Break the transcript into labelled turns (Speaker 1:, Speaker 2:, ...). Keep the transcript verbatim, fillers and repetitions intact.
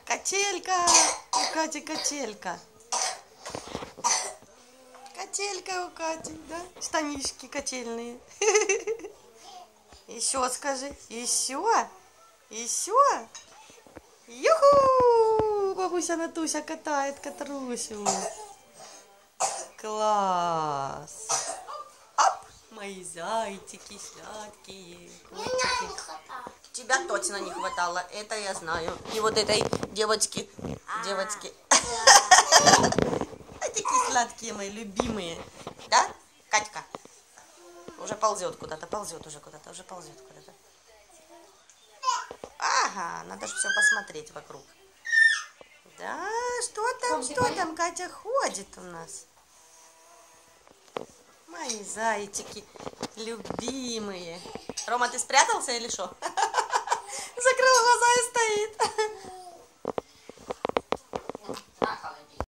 Speaker 1: Качелька! У Кати качелька. Качелька у Кати, да? Штанишки качельные. Еще скажи. Еще? Еще? Юху! Бабуся Натуся катает Катрусю. Класс. Оп! Мои зайчики сладкие. Тебя точно не хватало, это я знаю. И вот этой девочки, девочки. А такие сладкие мои, любимые. Да, Катька? Уже ползет куда-то, ползет уже куда-то, уже ползет куда-то. Ага, надо же все посмотреть вокруг. Да, что там, что там, Катя ходит у нас? Мои зайчики, любимые. Рома, ты спрятался или что? Закрыл глаза и стоит.